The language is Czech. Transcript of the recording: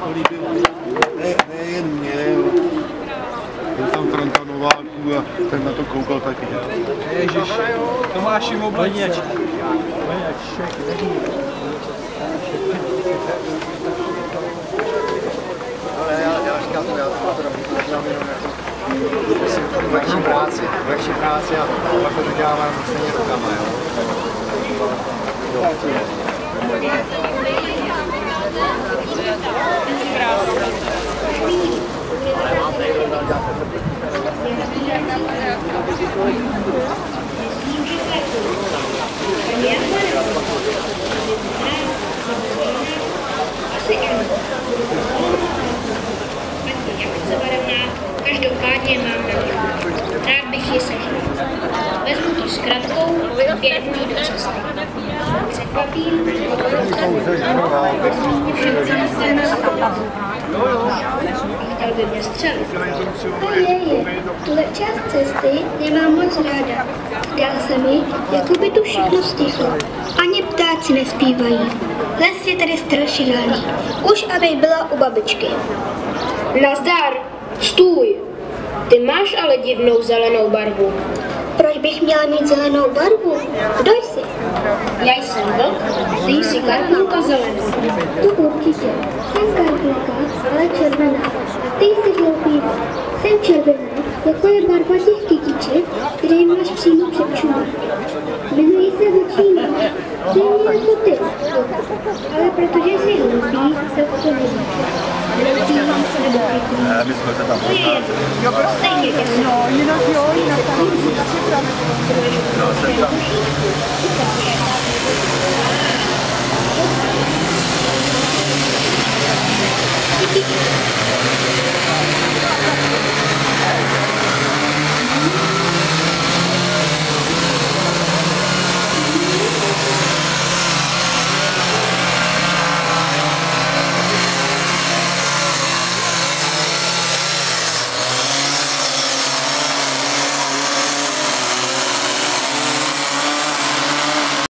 Nejen mě, byl tam Franka Nováků a ten na to koukal taky. Ježiš, Tomáši Obleněč. Ale já říkám to, já to dělám jenom jako lehčí práci a pak to dělám stejně rukama, jo. Ale mám tady Každopádně mám rád bych ji sežil. Vezmu to s kratkou, pěknu jí do cesty. Překvapím, chtěl by mě střelit. Tuhle část cesty nemám moc ráda. Zdá se mi, jako by tu všechno stichlo. Ani ptáci nespívají. Les je tady strašidelný. Už abych byla u babičky. Nazdar! Stůj! Ty máš ale divnou zelenou barvu. Proč bych měla mít zelenou barvu? Kdo jsi? Já jsem vlk, ty jsi karpůlka zelená. To určitě. Jsem karpůlka, ale červená. A ty jsi hloupý vlk. Jsem červená, jako je barva těch kytiček, které máš přímo před čubem. Jmenuji se Vlčína. Stejně jako ty. Ale protože jsi hloupý, tak to nevíš. My jsme se tam Stejně těsno. No, jinak tam připravený. No, jsem tam.